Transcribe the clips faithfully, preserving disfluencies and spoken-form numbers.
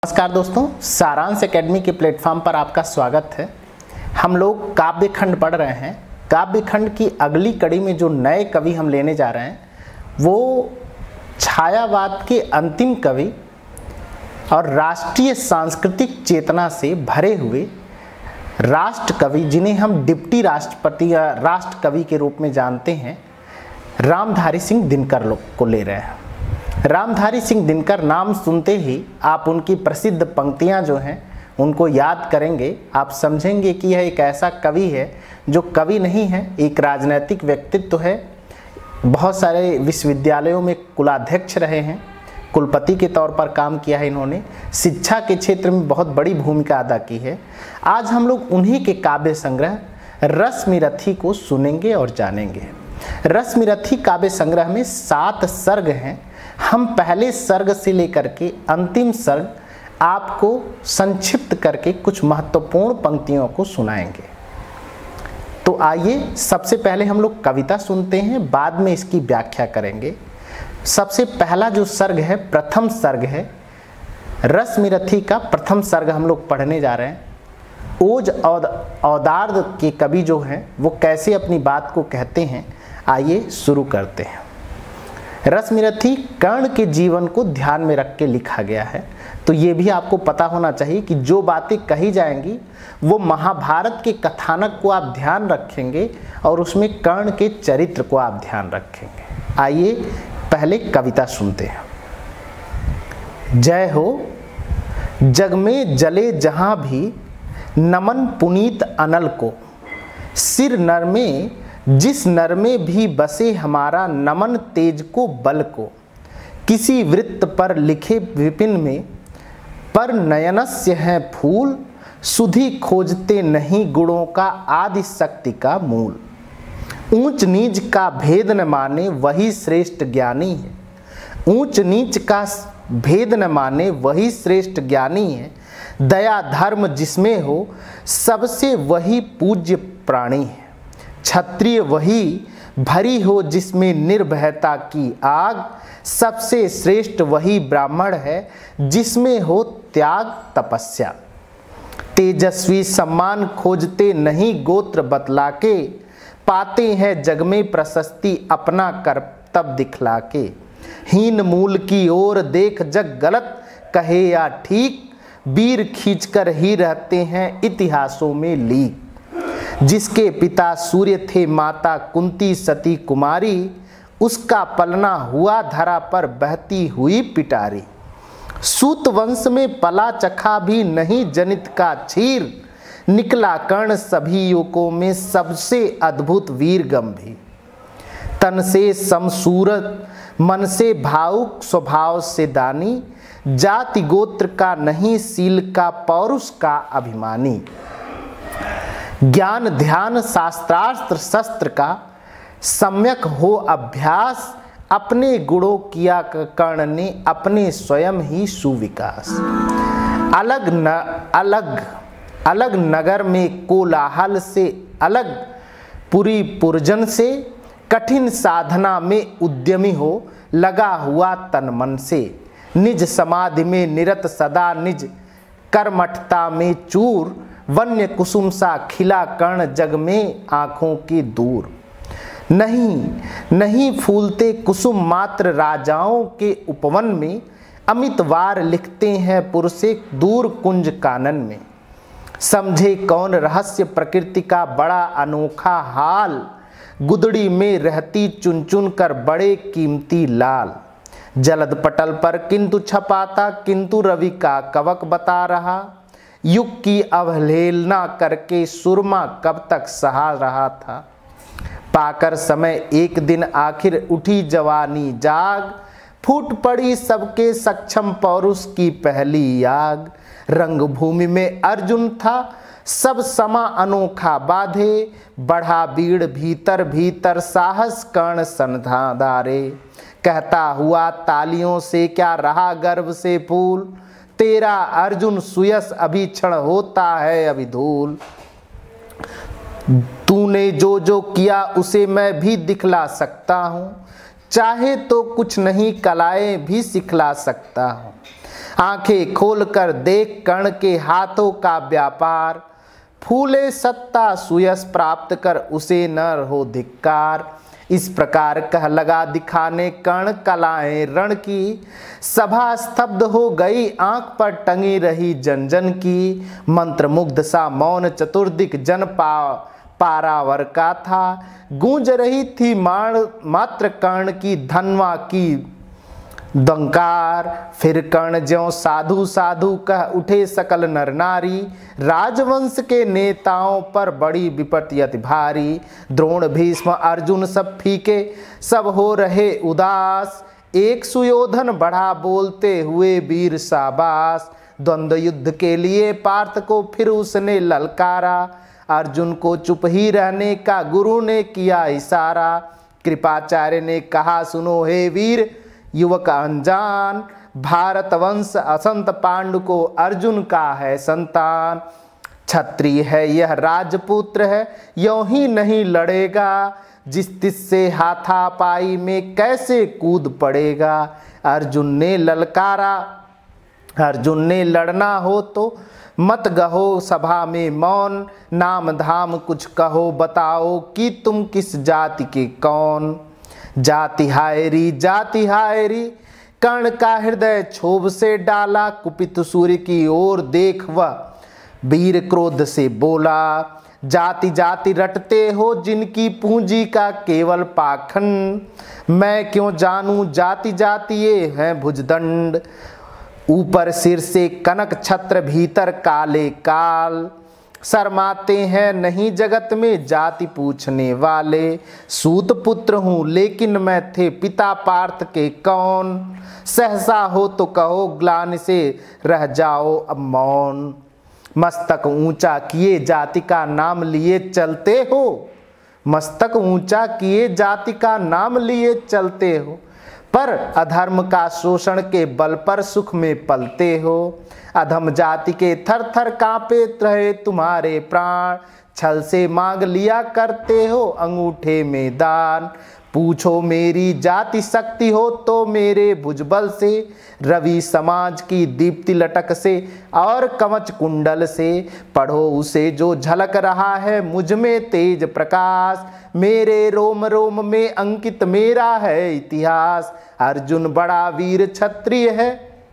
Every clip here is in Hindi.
नमस्कार दोस्तों, सारांश एकेडमी के प्लेटफॉर्म पर आपका स्वागत है। हम लोग काव्य खंड पढ़ रहे हैं। काव्य खंड की अगली कड़ी में जो नए कवि हम लेने जा रहे हैं वो छायावाद के अंतिम कवि और राष्ट्रीय सांस्कृतिक चेतना से भरे हुए राष्ट्र कवि, जिन्हें हम डिप्टी राष्ट्रपति या राष्ट्र कवि के रूप में जानते हैं, रामधारी सिंह दिनकर को ले रहे हैं। रामधारी सिंह दिनकर नाम सुनते ही आप उनकी प्रसिद्ध पंक्तियां जो हैं उनको याद करेंगे। आप समझेंगे कि यह एक ऐसा कवि है जो कवि नहीं है, एक राजनैतिक व्यक्तित्व है। बहुत सारे विश्वविद्यालयों में कुलाध्यक्ष रहे हैं, कुलपति के तौर पर काम किया है इन्होंने, शिक्षा के क्षेत्र में बहुत बड़ी भूमिका अदा की है। आज हम लोग उन्हीं के काव्य संग्रह रश्मिरथी को सुनेंगे और जानेंगे। रश्मिरथी काव्य संग्रह में सात सर्ग हैं। हम पहले सर्ग से लेकर के अंतिम सर्ग आपको संक्षिप्त करके कुछ महत्वपूर्ण पंक्तियों को सुनाएंगे। तो आइए सबसे पहले हम लोग कविता सुनते हैं, बाद में इसकी व्याख्या करेंगे। सबसे पहला जो सर्ग है, प्रथम सर्ग है रश्मिरथी का। प्रथम सर्ग हम लोग पढ़ने जा रहे हैं। ओज औदार्द के कवि जो हैं वो कैसे अपनी बात को कहते हैं, आइए शुरू करते हैं। रश्मिरथी कर्ण के जीवन को ध्यान में रख के लिखा गया है। तो ये भी आपको पता होना चाहिए कि जो बातें कही जाएंगी वो महाभारत के कथानक को आप ध्यान रखेंगे और उसमें कर्ण के चरित्र को आप ध्यान रखेंगे। आइए पहले कविता सुनते हैं। जय हो जग में जले जहां भी नमन पुनीत अनल को, सिर नर में जिस नर में भी बसे हमारा नमन तेज को बल को, किसी वृत्त पर लिखे विपिन में पर नयनस्य है फूल, सुधि खोजते नहीं गुणों का आदि शक्ति का मूल। ऊंच नीच का भेद न माने वही श्रेष्ठ ज्ञानी है, ऊंच नीच का भेद न माने वही श्रेष्ठ ज्ञानी है। दया धर्म जिसमें हो सबसे वही पूज्य प्राणी है। क्षत्रिय वही भरी हो जिसमें निर्भयता की आग, सबसे श्रेष्ठ वही ब्राह्मण है जिसमें हो त्याग तपस्या। तेजस्वी सम्मान खोजते नहीं गोत्र बतला के, पाते हैं जग में प्रशस्ति अपना कर्तव्य दिखला के। हीन मूल की ओर देख जग गलत कहे या ठीक, वीर खींचकर ही रहते हैं इतिहासों में लीक। जिसके पिता सूर्य थे माता कुंती सती कुमारी, उसका पलना हुआ धरा पर बहती हुई पिटारी। सूत वंश में पला चखा भी नहीं जनित का क्षीर, निकला कर्ण सभी युगों में सबसे अद्भुत वीर गंभीर। तन से समसूरत मन से भावुक स्वभाव से दानी, जाति गोत्र का नहीं सील का पौरुष का अभिमानी। ज्ञान ध्यान शास्त्रास्त्र शस्त्र का सम्यक हो अभ्यास, अपने गुणों किया कर्ण ने अपने स्वयं ही सुविकास। अलग न अलग अलग नगर में कोलाहल से, अलग पुरी पुरजन से, कठिन साधना में उद्यमी हो लगा हुआ तन मन से। निज समाधि में निरत सदा निज कर्मठता में चूर, वन्य कुसुम सा खिला कर्ण जग में आंखों की दूर। नहीं नहीं फूलते कुसुम मात्र राजाओं के उपवन में, अमित वार लिखते हैं पुरुषे दूर कुंज कानन में। समझे कौन रहस्य प्रकृति का बड़ा अनोखा हाल, गुदड़ी में रहती चुन चुन कर बड़े कीमती लाल। जलद पटल पर किंतु छपाता किंतु रवि का कवक बता रहा, युग की अवहेलना करके सुरमा कब तक सहा रहा था। पाकर समय एक दिन आखिर उठी जवानी जाग, फूट पड़ी सबके सक्षम पौरुष की पहली आग। रंगभूमि में अर्जुन था सब समा अनोखा बाधे, बढ़ा बीड़ भीतर भीतर साहस कर्ण सनधारे। कहता हुआ तालियों से क्या रहा गर्व से फूल, तेरा अर्जुन सुयस अभी क्षण होता है अभी धूल। तूने जो जो किया उसे मैं भी दिखला सकता हूँ, चाहे तो कुछ नहीं कलाएं भी सिखला सकता हूँ। आंखें खोलकर देख कर्ण के हाथों का व्यापार, फूले सत्ता सुयश प्राप्त कर उसे न हो धिक्कार। इस प्रकार कह लगा दिखाने कर्ण कलाएं रण की, सभा स्तब्ध हो गई आंख पर टंगी रही जन जन की। मंत्र मुग्ध सा मौन चतुर्दिक जन पा पारावर का था, गूंज रही थी माण मात्र कर्ण की धनवा की दंकार। फिर कर्ण ज्यों साधु साधु कह उठे सकल नर नारी, राजवंश के नेताओं पर बड़ी विपत्ति अति भारी। द्रोण भीष्म अर्जुन सब फीके सब हो रहे उदास, एक सुयोधन बढ़ा बोलते हुए वीर शाबाश। द्वंद्व युद्ध के लिए पार्थ को फिर उसने ललकारा, अर्जुन को चुप ही रहने का गुरु ने किया इशारा। कृपाचार्य ने कहा सुनो हे वीर युवक अनजान, भारत वंश असंत पांडु को अर्जुन का है संतान। क्षत्रिय है यह राजपुत्र है यों ही नहीं लड़ेगा, जिस तिससे हाथापाई में कैसे कूद पड़ेगा। अर्जुन ने ललकारा, अर्जुन ने लड़ना हो तो मत गहो सभा में मौन, नाम धाम कुछ कहो बताओ कि तुम किस जाति के कौन। जाति हायरी जाति हायरी कर्ण का हृदय क्षोभ से डाला, कुपित सूर्य की ओर देख वह वीर क्रोध से बोला। जाति जाति रटते हो जिनकी पूंजी का केवल पाखंड, मैं क्यों जानूं जाति जाति ये हैं भुजदंड। ऊपर सिर से कनक छत्र भीतर काले काल, शर्माते हैं नहीं जगत में जाति पूछने वाले। सूत पुत्र हूँ लेकिन मैं थे पिता पार्थ के कौन, सहसा हो तो कहो ग्लानि से रह जाओ अब मौन। मस्तक ऊंचा किए जाति का नाम लिए चलते हो, मस्तक ऊंचा किए जाति का नाम लिए चलते हो, पर अधर्म का शोषण के बल पर सुख में पलते हो। अधम जाति के थर थर कांपे रहे तुम्हारे प्राण, छल से मांग लिया करते हो अंगूठे में दान। पूछो मेरी जाति शक्ति हो तो मेरे भुजबल से, रवि समाज की दीप्ति लटक से और कवच कुंडल से। पढ़ो उसे जो झलक रहा है मुझ में तेज प्रकाश, मेरे रोम रोम में अंकित मेरा है इतिहास। अर्जुन बड़ा वीर क्षत्रिय है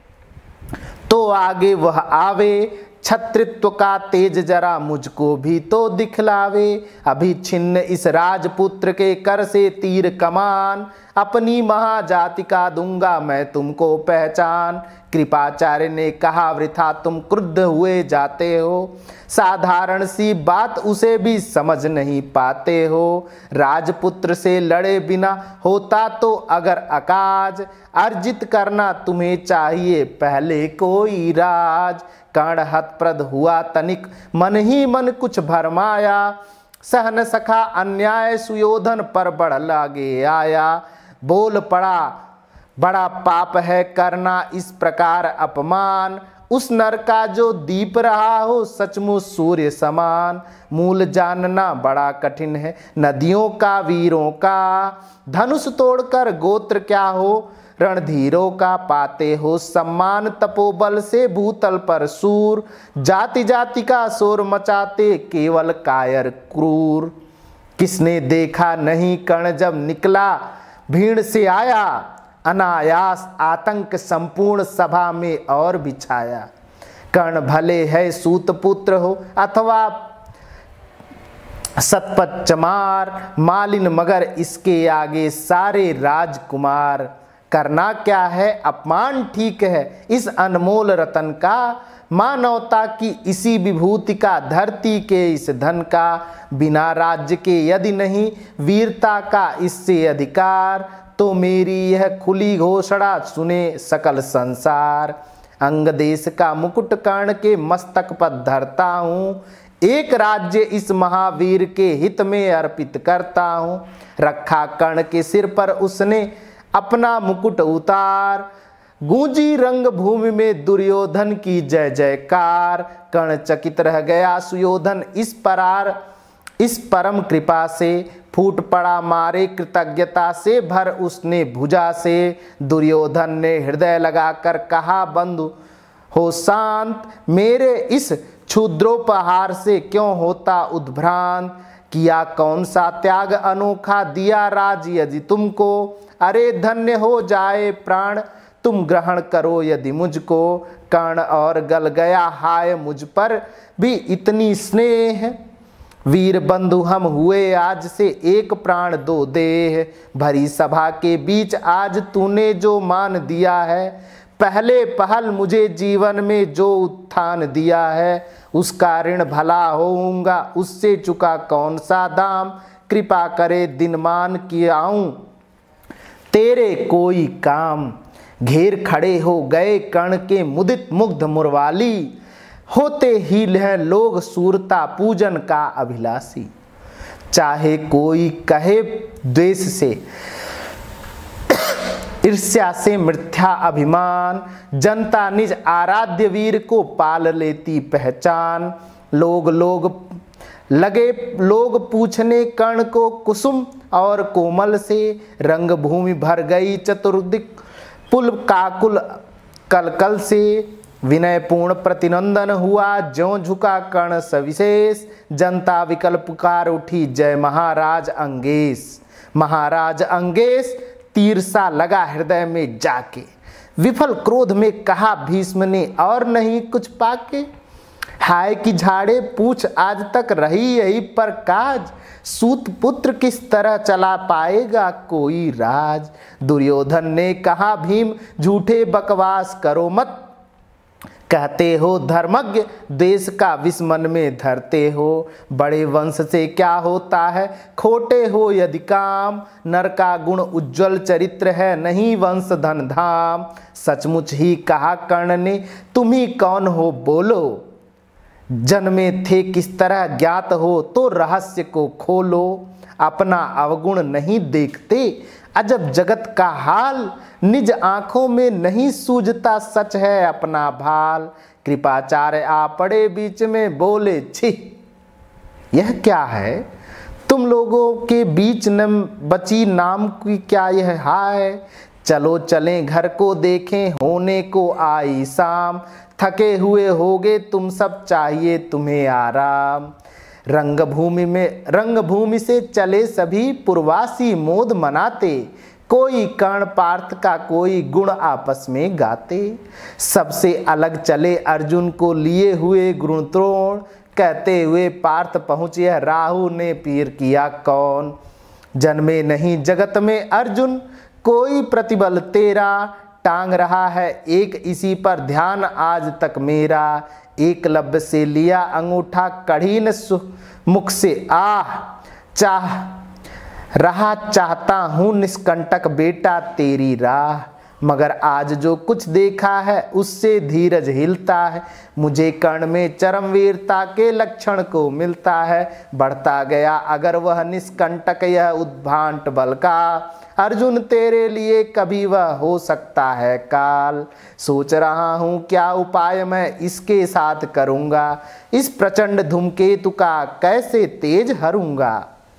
तो आगे वह आवे, छत्रित्व का तेज जरा मुझको भी तो दिखलावे। अभी छिन्न इस राजपुत्र के कर से तीर कमान, अपनी महाजाति का दूंगा मैं तुमको पहचान। कृपाचार्य ने कहा वृथा तुम क्रुद्ध हुए जाते हो, साधारण सी बात उसे भी समझ नहीं पाते हो। राजपुत्र से लड़े बिना होता तो अगर अकाज, अर्जित करना तुम्हें चाहिए पहले कोई राज। कर्ण हतप्रद हुआ तनिक मन ही मन कुछ भरमाया, सहन सखा अन्याय सुयोधन पर बढ़ लागे आया। बोल पड़ा बड़ा पाप है करना इस प्रकार अपमान, उस नर का जो दीप रहा हो सचमुच सूर्य समान। मूल जानना बड़ा कठिन है नदियों का वीरों का, धनुष तोड़कर गोत्र क्या हो रणधीरों का। पाते हो सम्मान तपोबल से भूतल पर सूर, जाति जाति का शोर मचाते केवल कायर क्रूर। किसने देखा नहीं कर्ण जब निकला भीड़ से आया, अनायास आतंक संपूर्ण सभा में और बिछाया। कर्ण भले है सूत पुत्र हो अथवा सतपथ चमार, मालिन मगर इसके आगे सारे राजकुमार। करना क्या है अपमान ठीक है इस अनमोल रतन का, मानवता की इसी विभूति का धरती के इस धन का। बिना राज्य के यदि नहीं वीरता का इससे अधिकार, तो मेरी यह खुली घोषणा सुने सकल संसार। अंग देश का मुकुट कर्ण के मस्तक पर धरता हूँ, एक राज्य इस महावीर के हित में अर्पित करता हूँ। रखा कर्ण के सिर पर उसने अपना मुकुट उतार, गूंजी रंग भूमि में दुर्योधन की जय जयकार। कर्ण चकित रह गया सुयोधन इस परार इस परम कृपा से, फूट पड़ा मारे कृतज्ञता से भर उसने भुजा से। दुर्योधन ने हृदय लगाकर कहा बंधु हो शांत, मेरे इस क्षुद्रोपहार से क्यों होता उद्भ्रांत। किया कौन सा त्याग अनोखा, दिया राज यदि तुमको, अरे धन्य हो जाए प्राण तुम ग्रहण करो यदि मुझको। कर्ण और गल गया हाय मुझ पर भी इतनी स्नेह, वीर बंधु हम हुए आज से एक प्राण दो देह। भरी सभा के बीच आज तूने जो मान दिया है, पहले पहल मुझे जीवन में जो उत्थान दिया है, उसका ऋण भला होऊंगा उससे चुका कौन सा दाम। कृपा करे दिनमान कि आऊं तेरे कोई काम। घेर खड़े हो गए कर्ण के मुदित मुग्ध मुरवाली, होते ही हैं लोग सूरता पूजन का अभिलाषी। चाहे कोई कहे द्वेष से ईर्ष्या से मिथ्या अभिमान, जनता निज आराध्य वीर को पाल लेती पहचान। लोग लोग लगे लोग पूछने कर्ण को कुसुम और कोमल से, रंग भूमि भर गई चतुर्दिक पुल काकुल कलकल से। विनय पूर्ण प्रतिनंदन हुआ ज्यों झुका कर्ण सविशेष, जनता विकल पुकार उठी जय महाराज अंगेश। महाराज अंगेश तीर सा लगा हृदय में जाके, विफल क्रोध में कहा भीष्म ने और नहीं कुछ पाके। हाय कि झाड़े पूछ आज तक रही यही पर काज, सूत पुत्र किस तरह चला पाएगा कोई राज। दुर्योधन ने कहा भीम झूठे बकवास करो मत, कहते हो धर्मज्ञ देश का विष मन में धरते हो। बड़े वंश से क्या होता है खोटे हो यदि काम, नर का गुण उज्जवल चरित्र है नहीं वंश धन धाम। सचमुच ही कहा कर्ण ने तुम ही कौन हो बोलो, जन्मे थे किस तरह ज्ञात हो तो रहस्य को खोलो। अपना अवगुण नहीं देखते अजब जगत का हाल, निज आंखों में नहीं सूझता सच है अपना भाल। कृपाचार्य आ पड़े बीच में बोले छी, यह क्या है तुम लोगों के बीच न बची नाम की क्या यह हाय। चलो चलें घर को देखें होने को आई शाम, थके हुए होगे तुम सब चाहिए तुम्हें आराम। रंगभूमि में रंगभूमि से चले सभी पुरवासी मोद मनाते, कोई कर्ण पार्थ का कोई गुण आपस में गाते। सबसे अलग चले अर्जुन को लिए हुए गुणद्रोण, कहते हुए पार्थ पहुँचे राहु ने पीर किया कौन। जन्मे नहीं जगत में अर्जुन कोई प्रतिबल तेरा, टांग रहा है एक इसी पर ध्यान आज तक मेरा। एकलव्य से लिया अंगूठा कढ़ी न मुख से आह, चाह रहा चाहता हूँ निष्कंटक बेटा तेरी राह। मगर आज जो कुछ देखा है उससे धीरज हिलता है, मुझे कर्ण में चरम वीरता के लक्षण को मिलता है। बढ़ता गया अगर वह निष्कंटक यह उद्भांट बल का, अर्जुन तेरे लिए कभी वह हो सकता है काल। सोच रहा हूँ क्या उपाय मैं इसके साथ करूँगा, इस प्रचंड धूमकेतु का कैसे तेज हरूंगा।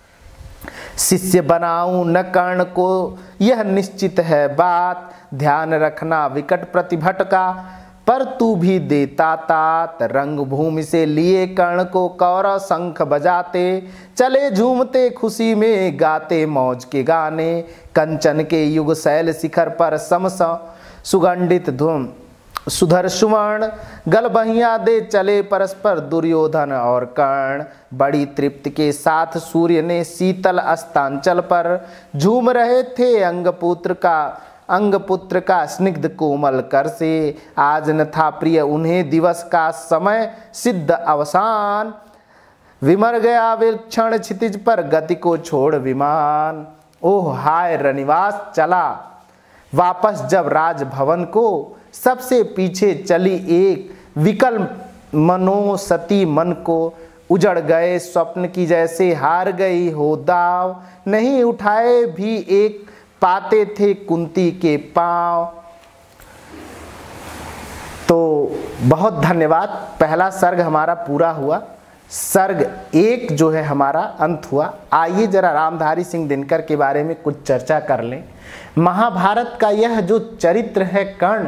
शिष्य बनाऊं न कर्ण को यह निश्चित है बात, ध्यान रखना विकट प्रतिभट का पर तू भी देता तात। रंग भूमि से लिए कर्ण को कौरव शंख बजाते, चले झूमते खुशी में गाते मौज के गाने। कंचन के युग शैल शिखर पर समस सुगंधित धूम सुधर सुवर्ण, गल बहिया दे चले परस्पर दुर्योधन और कर्ण। बड़ी तृप्ति के साथ सूर्य ने शीतल अस्तांचल पर झूम रहे थे अंगपुत्र का अंगपुत्र का स्निग्ध कोमल कर से। आज न था प्रिय उन्हें दिवस का समय सिद्ध अवसान, विमर गया वे क्षण क्षितिज पर गति को छोड़ विमान। ओह हाय रनिवास चला वापस जब राजभवन को, सबसे पीछे चली एक विकल मनो सती मन को। उजड़ गए स्वप्न की जैसे हार गई हो दाव, नहीं उठाए भी एक पाते थे कुंती के पांव। तो बहुत धन्यवाद। पहला सर्ग हमारा पूरा हुआ, सर्ग एक जो है हमारा अंत हुआ। आइए जरा रामधारी सिंह दिनकर के बारे में कुछ चर्चा कर लें। महाभारत का यह जो चरित्र है कर्ण,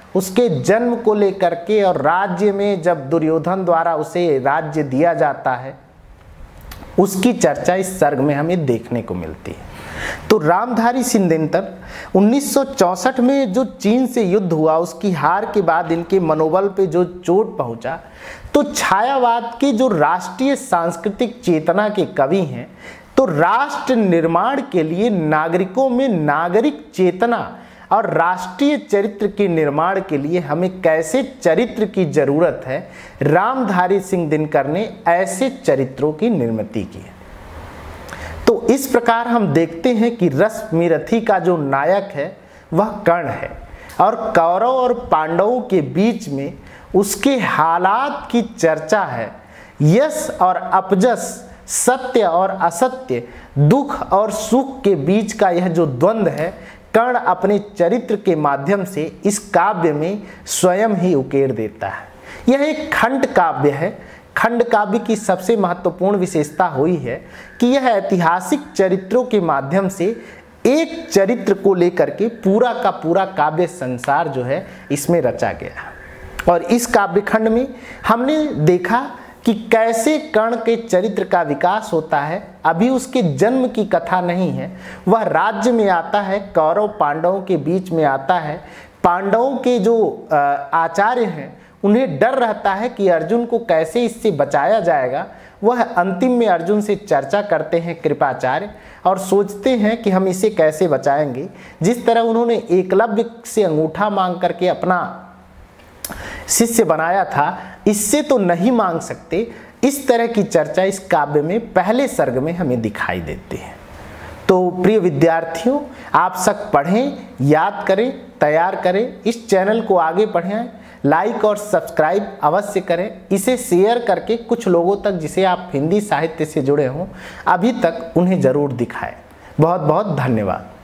उसके जन्म को लेकर के और राज्य में जब दुर्योधन द्वारा उसे राज्य दिया जाता है, उसकी चर्चा इस सर्ग में हमें देखने को मिलती है। तो रामधारी सिंहदेव उन्नीस सौ चौसठ में जो चीन से युद्ध हुआ, उसकी हार के बाद इनके मनोबल पे जो चोट पहुंचा, तो छायावाद के जो राष्ट्रीय सांस्कृतिक चेतना के कवि हैं, तो राष्ट्र निर्माण के लिए नागरिकों में नागरिक चेतना और राष्ट्रीय चरित्र के निर्माण के लिए हमें कैसे चरित्र की जरूरत है, रामधारी सिंह दिनकर ने ऐसे चरित्रों की निर्मित की है। तो इस प्रकार हम देखते हैं कि रश्मिरथी का जो नायक है वह कर्ण है और कौरव और पांडवों के बीच में उसके हालात की चर्चा है। यश और अपजस, सत्य और असत्य, दुख और सुख के बीच का यह जो द्वंद्व है, कर्ण अपने चरित्र के माध्यम से इस काव्य में स्वयं ही उकेर देता है। यह एक खंड काव्य है। खंड काव्य की सबसे महत्वपूर्ण विशेषता हुई है कि यह ऐतिहासिक चरित्रों के माध्यम से एक चरित्र को लेकर के पूरा का पूरा काव्य संसार जो है इसमें रचा गया। और इस काव्य खंड में हमने देखा कि कैसे कर्ण के चरित्र का विकास होता है। अभी उसके जन्म की कथा नहीं है, वह राज्य में आता है, कौरव पांडवों के बीच में आता है। पांडवों के जो आचार्य हैं उन्हें डर रहता है कि अर्जुन को कैसे इससे बचाया जाएगा। वह अंतिम में अर्जुन से चर्चा करते हैं कृपाचार्य और सोचते हैं कि हम इसे कैसे बचाएंगे। जिस तरह उन्होंने एकलव्य से अंगूठा मांग करके अपना शिष्य बनाया था, इससे तो नहीं मांग सकते। इस तरह की चर्चा इस काव्य में पहले सर्ग में हमें दिखाई देती है। तो प्रिय विद्यार्थियों, आप सब पढ़ें, याद करें, तैयार करें, इस चैनल को आगे बढ़ाएं, लाइक और सब्सक्राइब अवश्य करें, इसे शेयर करके कुछ लोगों तक जिसे आप हिंदी साहित्य से जुड़े हों अभी तक उन्हें ज़रूर दिखाएं। बहुत बहुत धन्यवाद।